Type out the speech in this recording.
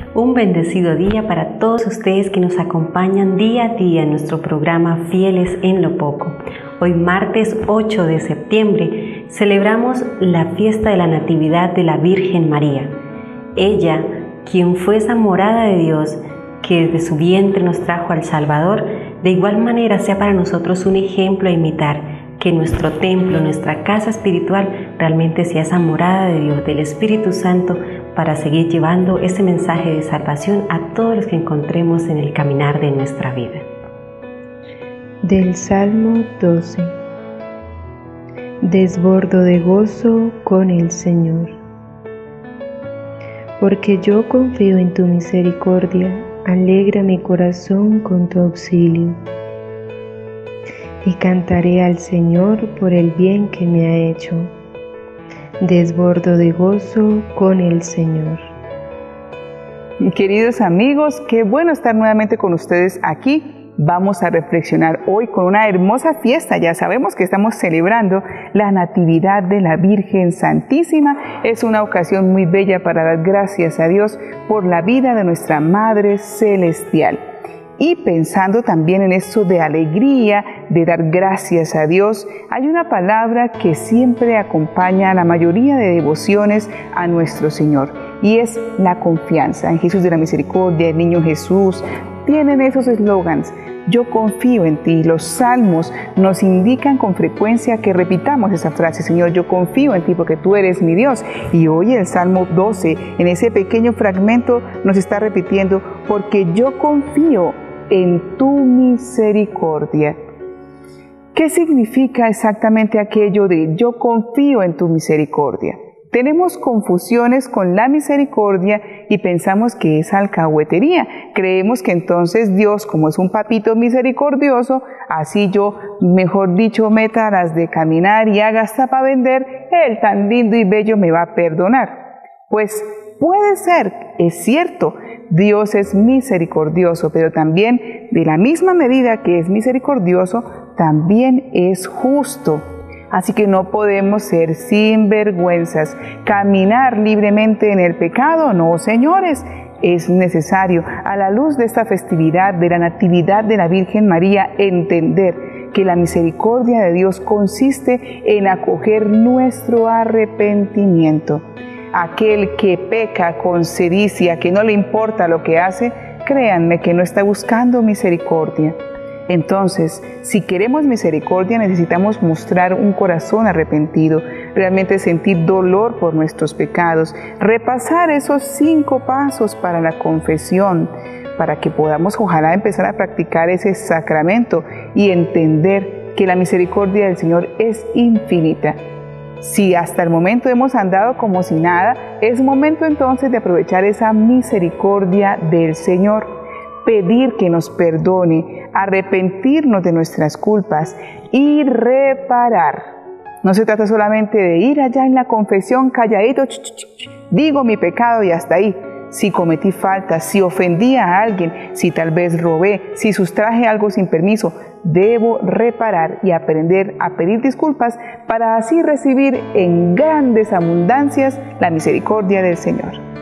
Un bendecido día para todos ustedes que nos acompañan día a día en nuestro programa Fieles en lo Poco. Hoy martes 8 de septiembre celebramos la fiesta de la Natividad de la Virgen María. Ella, quien fue esa morada de Dios que desde su vientre nos trajo al Salvador, de igual manera sea para nosotros un ejemplo a imitar, que nuestro templo, nuestra casa espiritual realmente sea esa morada de Dios, del Espíritu Santo, para seguir llevando ese mensaje de salvación a todos los que encontremos en el caminar de nuestra vida. Del Salmo 12. Desbordo de gozo con el Señor. Porque yo confío en tu misericordia, alegra mi corazón con tu auxilio. Y cantaré al Señor por el bien que me ha hecho. Desbordo de gozo con el Señor. Queridos amigos, qué bueno estar nuevamente con ustedes aquí. Vamos a reflexionar hoy con una hermosa fiesta. Ya sabemos que estamos celebrando la Natividad de la Virgen Santísima. Es una ocasión muy bella para dar gracias a Dios por la vida de nuestra Madre Celestial. Y pensando también en esto de alegría, de dar gracias a Dios, hay una palabra que siempre acompaña a la mayoría de devociones a nuestro Señor, y es la confianza en Jesús de la Misericordia, el Niño Jesús. Tienen esos eslogans: yo confío en ti. Los salmos nos indican con frecuencia que repitamos esa frase: Señor, yo confío en ti porque tú eres mi Dios. Y hoy el Salmo 12, en ese pequeño fragmento, nos está repitiendo: porque yo confío en tu misericordia. ¿Qué significa exactamente aquello de yo confío en tu misericordia? Tenemos confusiones con la misericordia y pensamos que es alcahuetería. Creemos que entonces Dios, como es un papito misericordioso, así yo, mejor dicho, meta las de caminar y haga hasta para vender, Él tan lindo y bello me va a perdonar. Pues puede ser, es cierto, Dios es misericordioso, pero también de la misma medida que es misericordioso, también es justo. Así que no podemos ser sinvergüenzas, caminar libremente en el pecado. No, señores, es necesario, a la luz de esta festividad de la Natividad de la Virgen María, entender que la misericordia de Dios consiste en acoger nuestro arrepentimiento. Aquel que peca con sedicia, que no le importa lo que hace, créanme que no está buscando misericordia. Entonces, si queremos misericordia, necesitamos mostrar un corazón arrepentido, realmente sentir dolor por nuestros pecados, repasar esos 5 pasos para la confesión, para que podamos ojalá empezar a practicar ese sacramento y entender que la misericordia del Señor es infinita. Si hasta el momento hemos andado como si nada, es momento entonces de aprovechar esa misericordia del Señor, pedir que nos perdone, arrepentirnos de nuestras culpas y reparar. No se trata solamente de ir allá en la confesión calladito, digo mi pecado y hasta ahí. Si cometí falta, si ofendí a alguien, si tal vez robé, si sustraje algo sin permiso, debo reparar y aprender a pedir disculpas para así recibir en grandes abundancias la misericordia del Señor.